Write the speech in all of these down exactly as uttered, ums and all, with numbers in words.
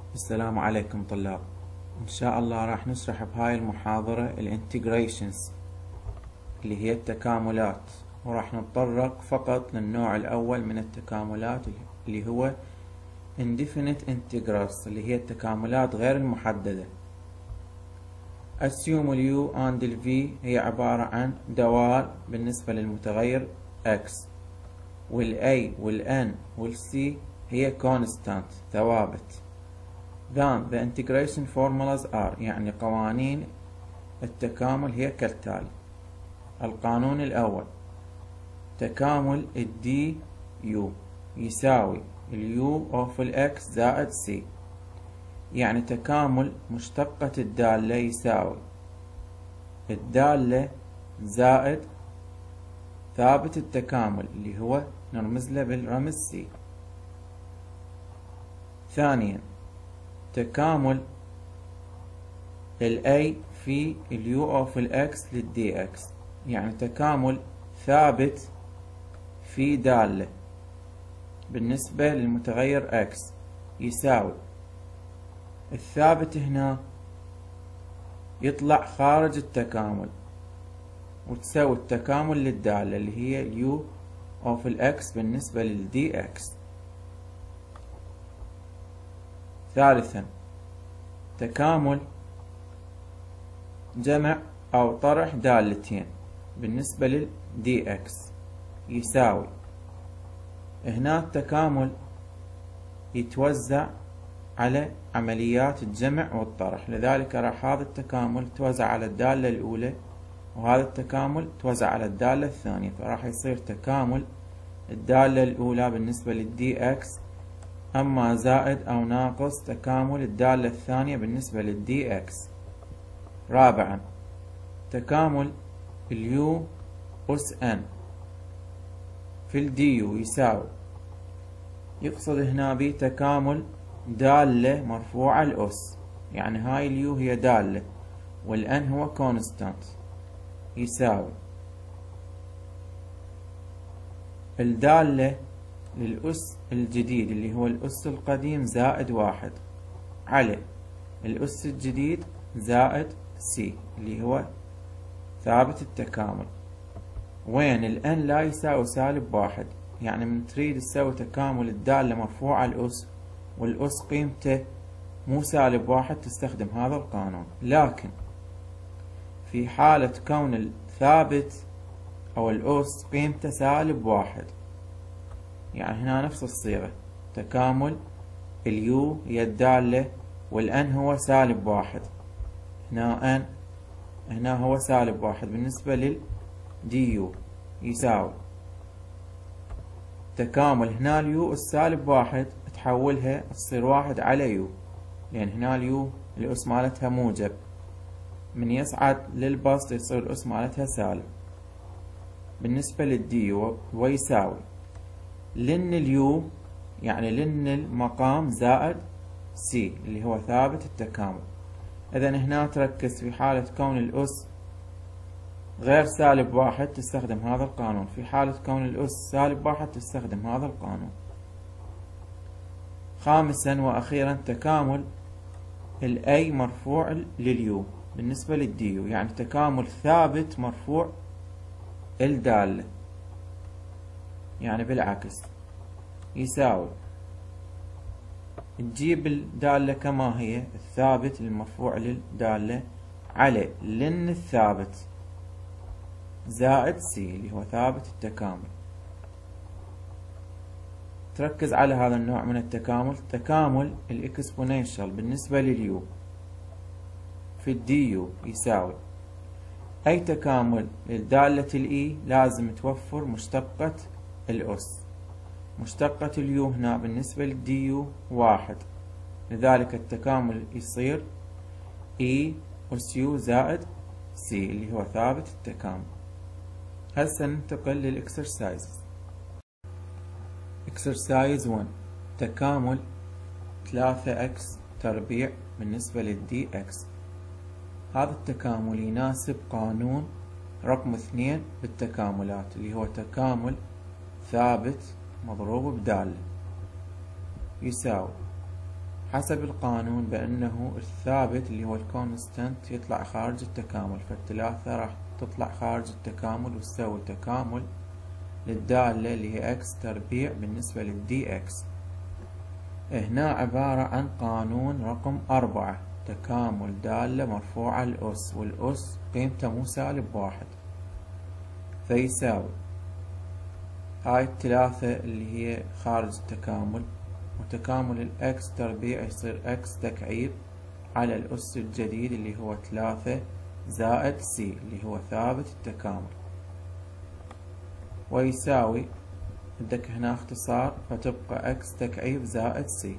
السلام عليكم طلاب. إن شاء الله راح نشرح بهاي المحاضرة الانتجريشنز اللي هي التكاملات، وراح نتطرق فقط للنوع الأول من التكاملات اللي هو indefinite integrals اللي هي التكاملات غير المحددة. assume ال u and ال v هي عبارة عن دوال بالنسبة للمتغير x، وال a وال n وال c هي constant ثوابت. then the integration formulas are يعني قوانين التكامل هي كالتالي. القانون الأول تكامل ال du يساوي ال u of ال x زائد c، يعني تكامل مشتقة الدالة يساوي الدالة زائد ثابت التكامل اللي هو نرمز له بالرمز c. ثانيا تكامل ال a في ال u of ال x لل dx، يعني تكامل ثابت في دالة بالنسبة للمتغير x يساوي الثابت هنا يطلع خارج التكامل وتساوي التكامل للدالة اللي هي ال u of ال x بالنسبة لل dx. ثالثا تكامل جمع أو طرح دالتين بالنسبة لل dx يساوي هنا التكامل يتوزع على عمليات الجمع والطرح، لذلك راح هذا التكامل توزع على الدالة الأولى وهذا التكامل توزع على الدالة الثانية، فراح يصير تكامل الدالة الأولى بالنسبة لل dx أما زائد أو ناقص تكامل الدالة الثانية بالنسبة لل dx. رابعا تكامل ال u أس n في ال du يساوي، يقصد هنا به تكامل دالة مرفوعة الأس، يعني هاي ال u هي دالة وال n هو constant، يساوي الدالة للأس الجديد اللي هو الأس القديم زائد واحد على الأس الجديد زائد c اللي هو ثابت التكامل، وين ال n لا يساوي سالب واحد، يعني من تريد تسوي تكامل الدالة مرفوعة الأس والأس قيمته مو سالب واحد تستخدم هذا القانون. لكن في حالة كون الثابت أو الأس قيمته سالب واحد، يعني هنا نفس الصيغة تكامل ال u هي الدالة وال n هو سالب واحد، هنا n هنا هو سالب واحد بالنسبة لل du يساوي تكامل هنا ال u السالب واحد تحولها تصير واحد على u، لأن هنا ال u الأس مالتها موجب، من يصعد للبسط يصير الأس مالتها سالب بالنسبة لل du، ويساوي لن اليو يعني لن المقام زائد c اللي هو ثابت التكامل. إذا هنا تركز في حالة كون الأس غير سالب واحد تستخدم هذا القانون، في حالة كون الأس سالب واحد تستخدم هذا القانون. خامسا وأخيرا تكامل ال A مرفوع لليو بالنسبة للديو، يعني تكامل ثابت مرفوع الدالة، يعني بالعكس يساوي تجيب الدالة كما هي الثابت المرفوع للدالة على لن الثابت زائد c اللي هو ثابت التكامل. تركز على هذا النوع من التكامل، تكامل الاكسبوننشال بالنسبة لليو في الديو يساوي أي تكامل للدالة الإي لازم توفر مشتقة الأس، مشتقة اليو هنا بالنسبة للديو واحد، لذلك التكامل يصير إي أس يو زائد c اللي هو ثابت التكامل. هسه ننتقل للإكسرسايز. إكسرسايز واحد تكامل ثلاثة إكس تربيع بالنسبة للدي إكس. هذا التكامل يناسب قانون رقم اثنين بالتكاملات اللي هو تكامل ثابت مضروب بدالة، يساوي حسب القانون بأنه الثابت اللي هو الكونستنت يطلع خارج التكامل، فالثلاثة راح تطلع خارج التكامل وتسوي تكامل للدالة اللي هي x تربيع بالنسبة للدي اكس. هنا عبارة عن قانون رقم أربعة، تكامل دالة مرفوعة الأس، والأس قيمته مو سالب واحد، فيساوي هاي الثلاثة اللي هي خارج التكامل، وتكامل الإكس تربيع يصير إكس تكعيب على الأس الجديد اللي هو ثلاثة زائد سي اللي هو ثابت التكامل، ويساوي عندك هنا اختصار فتبقى إكس تكعيب زائد سي.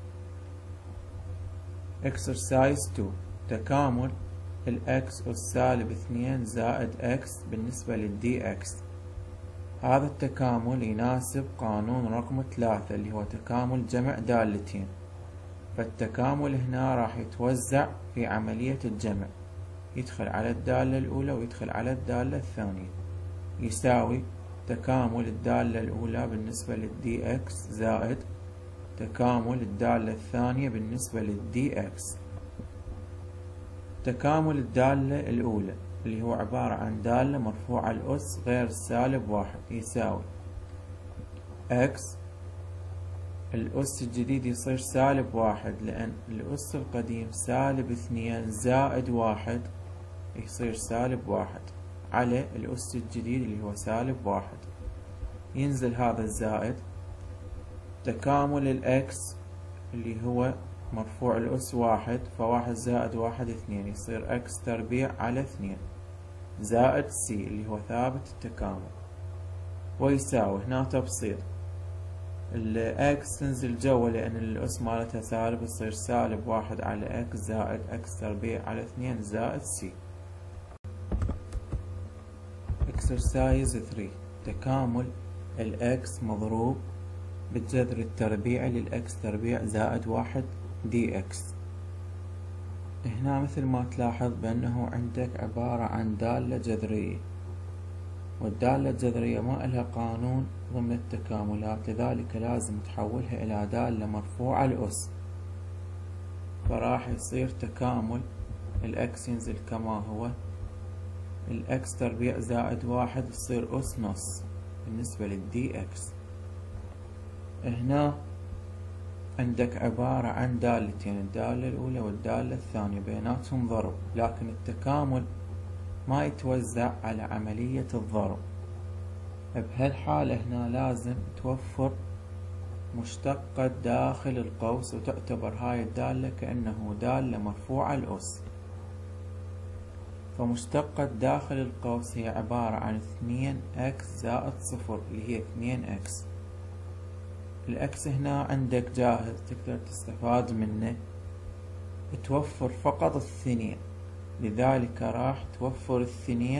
exercise تو، تكامل الإكس أس سالب اثنين زائد إكس بالنسبة للدي إكس. هذا التكامل يناسب قانون رقم ثلاثة اللي هو تكامل جمع دالتين، فالتكامل هنا راح يتوزع في عملية الجمع، يدخل على الدالة الأولى ويدخل على الدالة الثانية، يساوي تكامل الدالة الأولى بالنسبة للدي إكس زائد تكامل الدالة الثانية بالنسبة للدي إكس. تكامل الدالة الأولى اللي هو عبارة عن دالة مرفوعة الأس غير سالب واحد يساوي إكس، الأس الجديد يصير سالب واحد لأن الأس القديم سالب اثنين زائد واحد يصير سالب واحد على الأس الجديد اللي هو سالب واحد، ينزل هذا الزائد. تكامل الإكس اللي هو مرفوع الأس واحد، فواحد زائد واحد اثنين يصير إكس تربيع على اثنين زائد سي اللي هو ثابت التكامل، ويساوي هنا تبسيط الإكس تنزل جوا لأن الأس مالتها سالب، يصير سالب واحد على إكس زائد إكس تربيع على اثنين زائد سي. exercise ثري، تكامل الإكس مضروب بالجذر التربيعي للإكس تربيع زائد واحد دي إكس. هنا مثل ما تلاحظ بأنه عندك عبارة عن دالة جذرية، والدالة الجذرية ما إلها قانون ضمن التكاملات، لذلك لازم تحولها إلى دالة مرفوعة الأس، فراح يصير تكامل الإكس ينزل كما هو، الإكس تربيع زائد واحد يصير أس نص بالنسبة للدي إكس. هنا عندك عبارة عن دالتين، الدالة الأولى والدالة الثانية بيناتهم ضرب، لكن التكامل ما يتوزع على عملية الضرب. بهالحالة هنا لازم توفر مشتقة داخل القوس، وتعتبر هاي الدالة كأنه دالة مرفوعة الأس، فمشتقة داخل القوس هي عبارة عن اثنين إكس زائد صفر اللي هي اثنين إكس. الإكس هنا عندك جاهز تقدر تستفاد منه، توفر فقط الثنين، لذلك راح توفر الثنين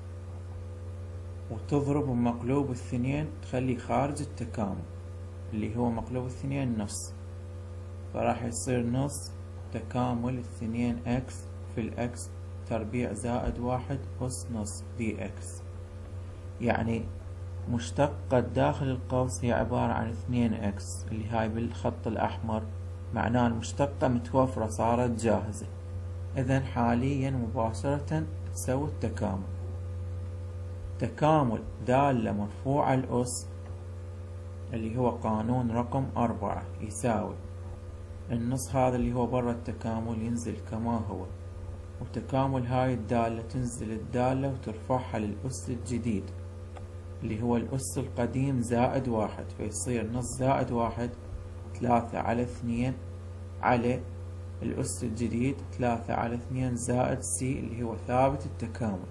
وتضرب بمقلوب الثنين تخلي خارج التكامل اللي هو مقلوب الثنين نص، فراح يصير نص تكامل اثنين إكس في الإكس تربيع زائد واحد أس نص دي إكس. يعني مشتقة داخل القوس هي عبارة عن اثنين إكس اللي هاي بالخط الأحمر، معناه المشتقة متوفرة صارت جاهزة، إذن حاليا مباشرة تسوي التكامل. تكامل دالة مرفوعة الأس اللي هو قانون رقم أربعة يساوي النص هذا اللي هو برا التكامل ينزل كما هو، وتكامل هاي الدالة تنزل الدالة وترفعها للأس الجديد اللي هو الأس القديم زائد واحد، فيصير نص زائد واحد ثلاثة على اثنين على الأس الجديد ثلاثة على اثنين زائد سي اللي هو ثابت التكامل.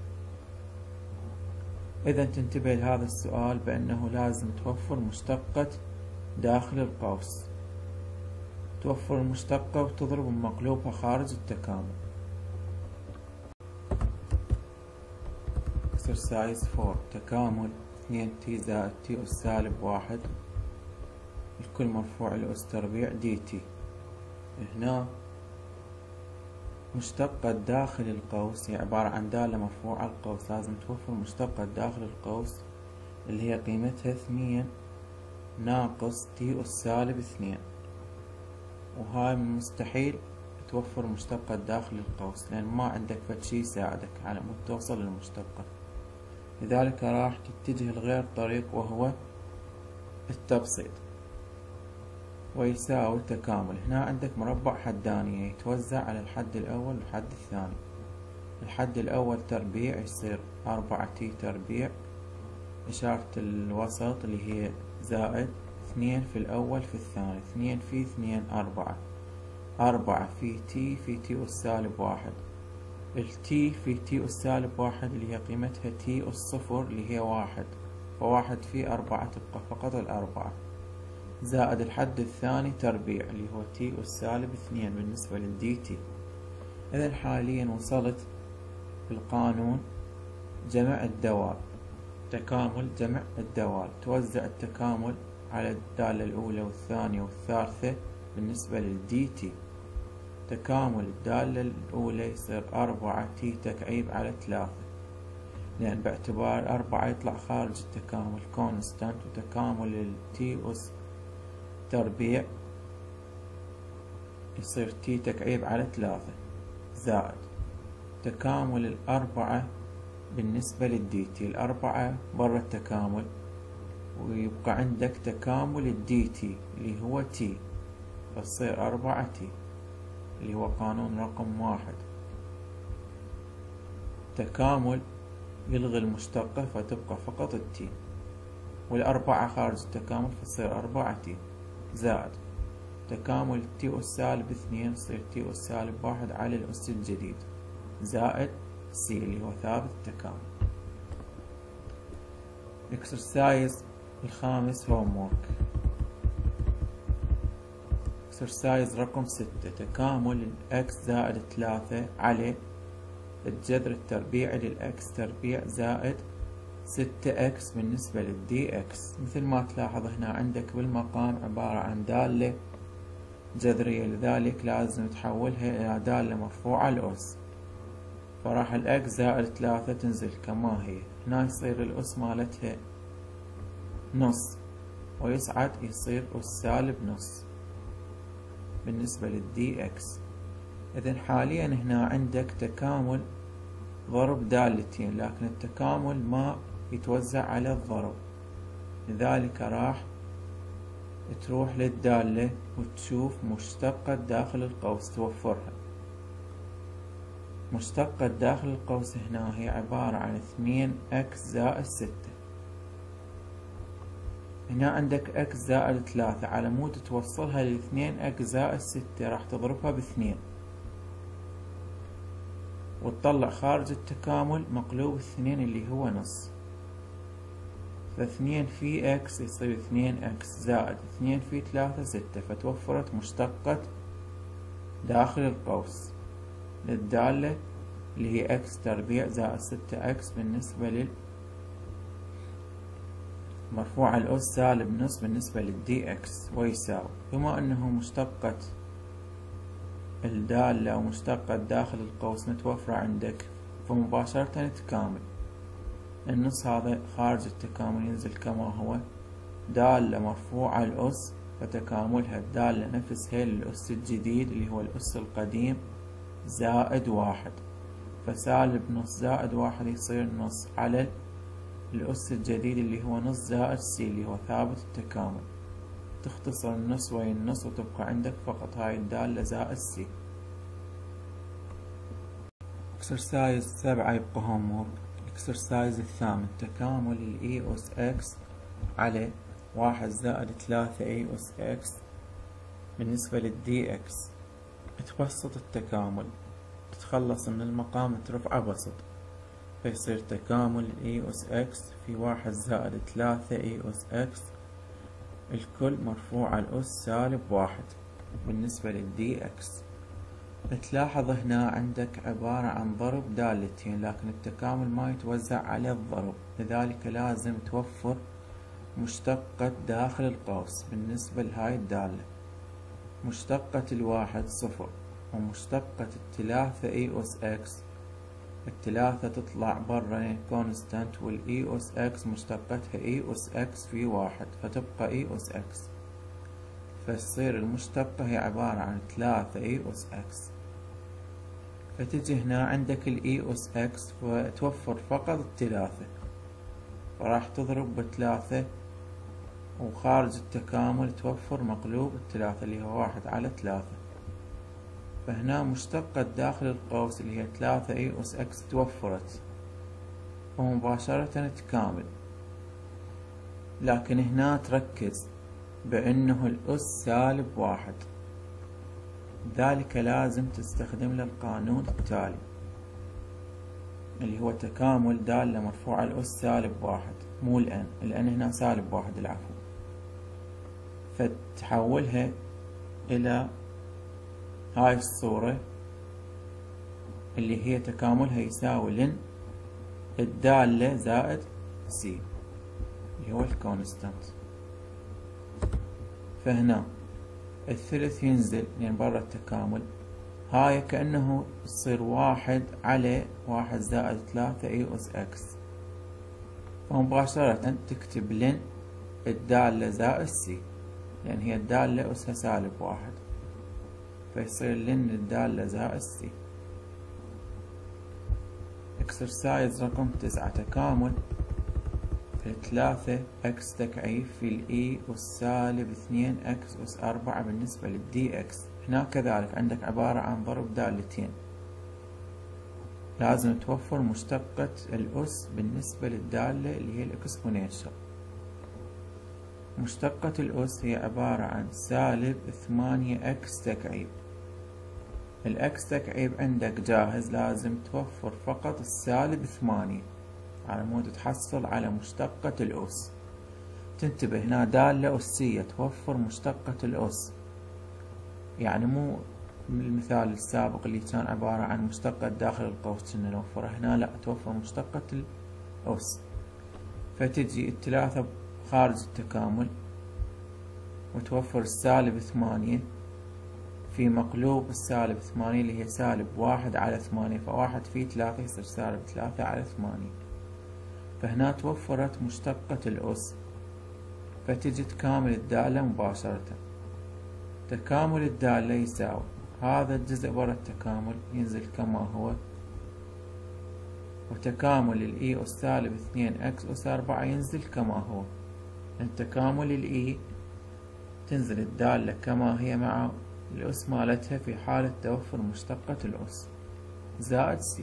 إذا تنتبه لهذا السؤال بأنه لازم توفر مشتقة داخل القوس، توفر المشتقة وتضرب مقلوبها خارج التكامل. exercise فور، تكامل اثنين تي زائد تي أس سالب واحد الكل مرفوع الأس تربيع دي تي. هنا مشتقة داخل القوس هي عبارة عن دالة مرفوعة القوس، لازم توفر مشتقة داخل القوس اللي هي قيمتها اثنين ناقص تي أس سالب اثنين، وهاي من مستحيل توفر مشتقة داخل القوس، لأن ما عندك فد شي يساعدك على مود توصل للمشتقة. لذلك راح تتجه لغير طريق وهو التبسيط. ويساوي تكامل. هنا عندك مربع حدانية يتوزع على الحد الأول والحد الثاني. الحد الأول تربيع يصير أربعة تي تربيع، إشارة الوسط اللي هي زائد اثنين في الأول في الثاني، اثنين في اثنين أربعة، أربعة في تي في تي أس سالب واحد. التي في تي أس سالب واحد اللي هي قيمتها تي أس صفر اللي هي واحد، فواحد في أربعة تبقى فقط الأربعة، زائد الحد الثاني تربيع اللي هو تي أس سالب اثنين بالنسبة للدي تي. إذا حاليا وصلت بالقانون جمع الدوال، تكامل جمع الدوال. توزع التكامل على الدالة الأولى والثانية والثالثة بالنسبة للدي تي. تكامل الدالة الأولى يصير أربعة تي تكعيب على ثلاثة، لأن باعتبار أربعة يطلع خارج التكامل كونستانت، وتكامل التي أس تربيع يصير تي تكعيب على ثلاثة، زائد تكامل الأربعة بالنسبة للدي تي. الأربعة برا التكامل، ويبقى عندك تكامل الدي تي اللي هو تي، فتصير أربعة تي اللي هو قانون رقم واحد. تكامل يلغي المشتقة فتبقى فقط التي، والأربعة خارج التكامل فتصير أربعة تي، زائد تكامل تي أس سالب اثنين يصير تي أس سالب واحد على الأس الجديد، زائد سي اللي هو ثابت التكامل. اكسرسايز الخامس هوم وورك. اكسرسايز رقم ستة. تكامل الإكس زائد ثلاثة على الجذر التربيعي للإكس تربيع زائد ستة إكس بالنسبة للدي إكس. مثل ما تلاحظ هنا عندك بالمقام عبارة عن دالة جذرية، لذلك لازم تحولها إلى دالة مرفوعة الأس، فراح الإكس زائد ثلاثة تنزل كما هي. هنا يصير الأس مالتها نص، ويصعد يصير أس سالب نص بالنسبة للدي إكس. إذن حاليا هنا عندك تكامل ضرب دالتين، لكن التكامل ما يتوزع على الضرب، لذلك راح تروح للدالة وتشوف مشتقة داخل القوس توفرها. مشتقة داخل القوس هنا هي عبارة عن اثنين إكس زائد ستة. هنا عندك إكس زائد ثلاثة، على مود توصلها لاثنين إكس زائد ستة راح تضربها باثنين وتطلع خارج التكامل مقلوب اثنين اللي هو نص، فاثنين في إكس يصير اثنين إكس زائد اثنين في ثلاثة ستة، فتوفرت مشتقة داخل القوس للدالة اللي هي إكس تربيع زائد ستة إكس بالنسبة لل مرفوع الأس سالب نص بالنسبة للدي إكس، ويساوي. بما أنه مشتقة الدالة ومشتقة داخل القوس متوفرة عندك، فمباشرة تكامل النص هذا خارج التكامل ينزل كما هو، دالة مرفوعة الأس فتكاملها الدالة نفسها للأس الجديد اللي هو الأس القديم زائد واحد، فسالب نص زائد واحد يصير نص على الأس الجديد اللي هو نص زائد سي اللي هو ثابت التكامل. تختصر النص ويا النص وتبقى عندك فقط هاي الدالة زائد سي. اكسرسايز سبعة يبقى هوم وورك. اكسرسايز الثامن. تكامل الاي اس اكس على واحد زائد ثلاثة اي اس اكس بالنسبة للدي اكس. تبسط التكامل، تتخلص من المقام ترفعه بسط، فيصير تكامل اي اس اكس في واحد زائد ثلاثة اي اس اكس الكل مرفوع على الأس سالب واحد بالنسبة للدي اكس. تلاحظ هنا عندك عبارة عن ضرب دالتين، لكن التكامل ما يتوزع على الضرب، لذلك لازم توفر مشتقة داخل القوس بالنسبة لهاي الدالة. مشتقة الواحد صفر، ومشتقة الثلاثة اي اس اكس، الثلاثة تطلع برا كونستانت، والاي اس اكس مشتقتها اي اس اكس في واحد فتبقى اي اس اكس. فتصير المشتقة هي عبارة عن ثلاثة اي أس اكس. فتجي هنا عندك الاي أس اكس وتوفر فقط الثلاثة، فراح تضرب بثلاثة، وخارج التكامل توفر مقلوب الثلاثة اللي هو واحد على ثلاثة. فهنا مشتقة داخل القوس اللي هي ثلاثة اي أس اكس توفرت، ومباشرة تكامل. لكن هنا تركز بأنه الأس سالب واحد، ذلك لازم تستخدم له القانون التالي اللي هو تكامل دالة مرفوعة الأس سالب واحد، مو الأن، الأن هنا سالب واحد العفو. فتحولها إلى هاي الصورة اللي هي تكاملها يساوي لن الدالة زائد سي اللي هو الكونستانت. فهنا الثلث ينزل لين برا التكامل، هاي كأنه تصير واحد على واحد زائد ثلاثة اي أس اكس، فمباشرة تكتب لن الدالة زائد سي، لأن هي الدالة أسها سالب واحد، فيصير لن الدالة زائد سي. اكسرسايز رقم تسعة، تكامل ثلاثة اكس تكعيب في الاي أس سالب اثنين اكس أس أربعة بالنسبة للدي اكس. هنا كذلك عندك عبارة عن ضرب دالتين، لازم توفر مشتقة الأس بالنسبة للدالة اللي هي الإكسبوننشال. مشتقة الأس هي عبارة عن سالب ثمانية اكس تكعيب. الأكس تكعيب عندك جاهز، لازم توفر فقط السالب ثمانية على مود تحصل على مشتقة الأس. تنتبه هنا دالة أسية توفر مشتقة الأس، يعني مو المثال السابق اللي كان عبارة عن مشتقة داخل القوس كنا نوفرها، هنا لا، توفر مشتقة الأس. فتجي الثلاثة خارج التكامل وتوفر السالب ثمانية في مقلوب السالب ثمانية اللي هي سالب واحد على ثمانية، فواحد في ثلاثة يصير سالب ثلاثة على ثمانية. فهنا توفرت مشتقة الأس، فتجي تكامل الدالة مباشرة. تكامل الدالة يساوي هذا الجزء برا التكامل ينزل كما هو، وتكامل الاي أس سالب اثنين اكس أس أربعة ينزل كما هو. تكامل الاي تنزل الدالة كما هي مع الأس مالتها في حالة توفر مشتقة الأس زائد سي.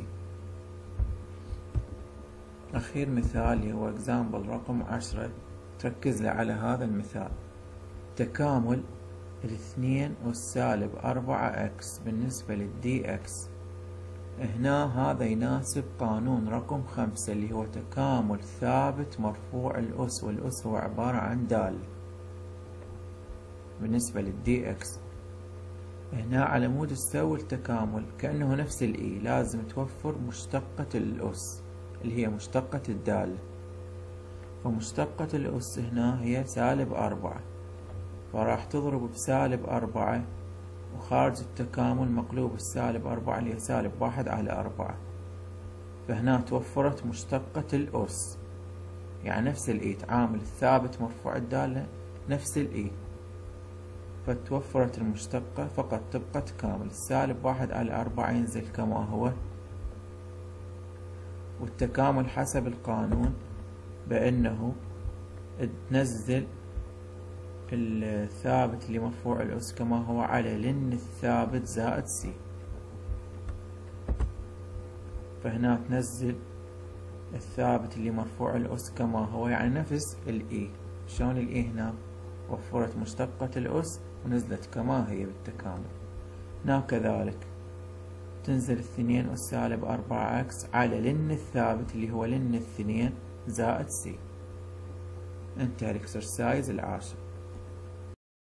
أخير مثال هو example رقم عشرة، تركز لي على هذا المثال. تكامل الاثنين أس سالب أربعة اكس بالنسبة للدي اكس. هنا هذا يناسب قانون رقم خمسة اللي هو تكامل ثابت مرفوع الأس، والأس هو عبارة عن دالة بالنسبة للدي اكس. هنا على مود تسوي التكامل كأنه نفس الاي، لازم توفر مشتقة الأس اللي هي مشتقة الدالة. فمشتقة الأس هنا هي سالب أربعة، فراح تضرب بسالب أربعة، وخارج التكامل مقلوب السالب أربعة اللي هي سالب واحد على أربعة. فهنا توفرت مشتقة الأس، يعني نفس الاي، تعامل الثابت مرفوع الدالة نفس الاي، فتوفرت المشتقة، فقط تبقى تكامل. السالب واحد على أربعة ينزل كما هو، والتكامل حسب القانون بأنه تنزل الثابت اللي مرفوع الأس كما هو على لن الثابت زائد سي. فهنا تنزل الثابت اللي مرفوع الأس كما هو، يعني نفس الإي. شلون الإي هنا وفرت مشتقة الأس ونزلت كما هي بالتكامل. هنا كذلك تنزل اثنين أس سالب أربعة اكس على لن الثابت اللي هو لن اثنين زائد سي. انتهى الاكسرسايز العاشر.